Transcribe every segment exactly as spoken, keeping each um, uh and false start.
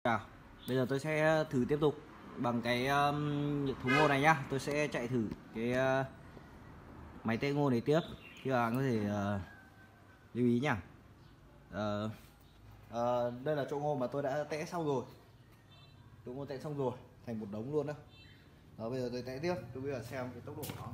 Chào. Bây giờ tôi sẽ thử tiếp tục bằng cái um, thúng ngô này nhá. Tôi sẽ chạy thử cái uh, máy tẽ ngô này tiếp. Thì các bạn có thể uh, lưu ý nhá. Uh, uh, đây là chỗ ngô mà tôi đã tẽ xong rồi. Chỗ ngô tẽ xong rồi, thành một đống luôn đó. Đó, bây giờ tôi tẽ tiếp. Tôi bây giờ xem cái tốc độ của nó.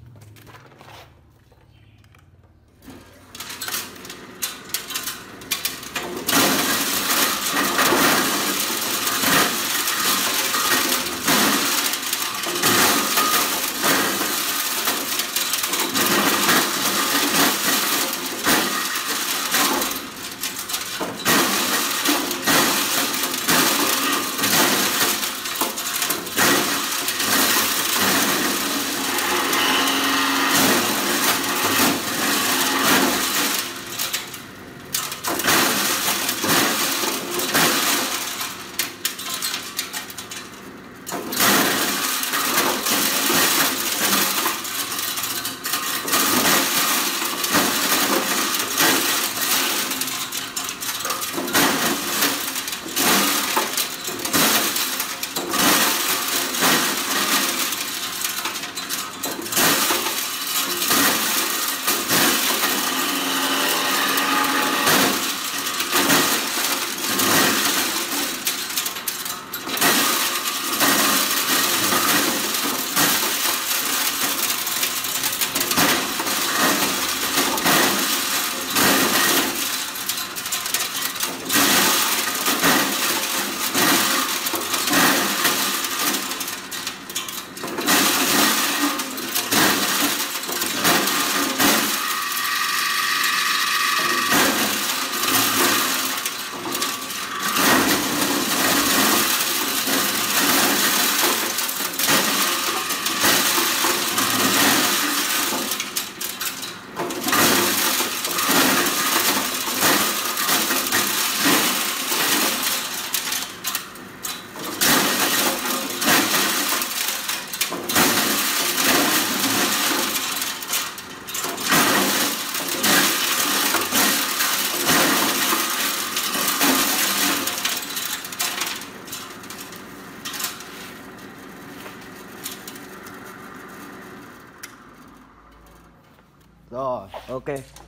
Rồi, ok.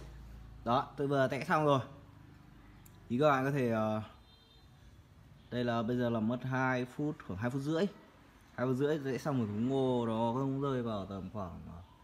Đó, tôi vừa tẽ xong rồi. Thì các bạn có thể uh, đây là bây giờ là mất hai phút, khoảng hai phút rưỡi. hai phút rưỡi tẽ xong một thúng ngô, nó không rơi vào tầm khoảng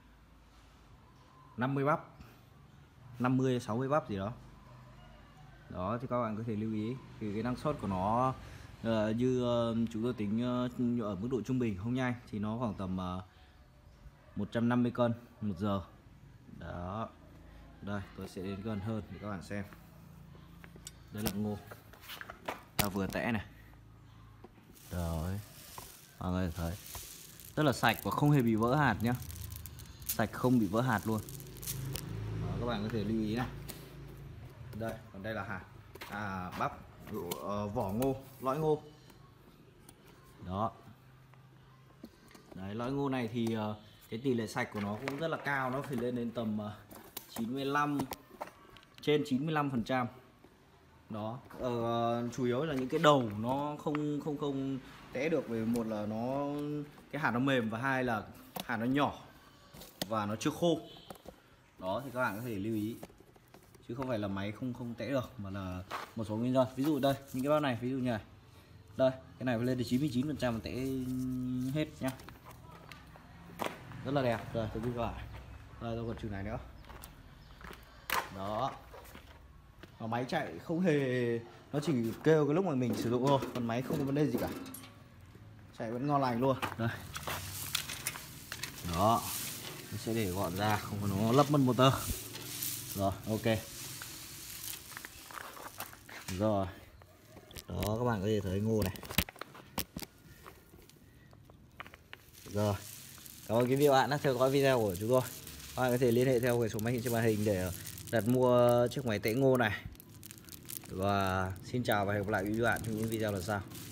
năm mươi bắp. năm mươi sáu mươi bắp gì đó. Đó thì các bạn có thể lưu ý thì cái năng suất của nó uh, như uh, chúng tôi tính uh, ở mức độ trung bình không nhanh thì nó khoảng tầm uh, một trăm năm mươi cân một giờ. Đó. Đây, tôi sẽ đến gần hơn để các bạn xem. Đây là ngô ta vừa tẽ này. Rồi. Mọi người thấy rất là sạch và không hề bị vỡ hạt nhá. Sạch không bị vỡ hạt luôn. Đó, các bạn có thể lưu ý này. Đây, còn đây là hạt à, bắp, uh, vỏ ngô, lõi ngô. Đó. Đấy, lõi ngô này thì uh, cái tỷ lệ sạch của nó cũng rất là cao, nó phải lên đến tầm uh, chín mươi lăm, trên chín mươi lăm phần trăm. Đó, ờ, chủ yếu là những cái đầu nó không không không tẽ được, về một là nó cái hạt nó mềm và hai là hạt nó nhỏ và nó chưa khô. Đó thì các bạn có thể lưu ý, chứ không phải là máy không không tẽ được mà là một số nguyên nhân. Ví dụ đây, những cái bao này, ví dụ như này. Đây, cái này phải lên đến chín mươi chín phần trăm tẽ hết nhá. Rất là đẹp. Rồi, tôi ghi lại. Đây, tôi còn chừng này nữa. Đó. Và máy chạy không hề, nó chỉ kêu cái lúc mà mình sử dụng thôi, còn máy không có vấn đề gì cả, chạy vẫn ngon lành luôn. Đây. Đó, mình sẽ để gọn ra, không có nó lấp mất motor. Rồi, ok. Rồi. Đó, các bạn có thể thấy ngô này. Rồi. Cảm ơn quý vị và bạn đã theo dõi video của chúng tôi. Các bạn có thể liên hệ theo cái số máy hiện trên màn hình để đặt mua chiếc máy tẽ ngô này. Và xin chào và hẹn gặp lại quý vị và bạn trong những video lần sau.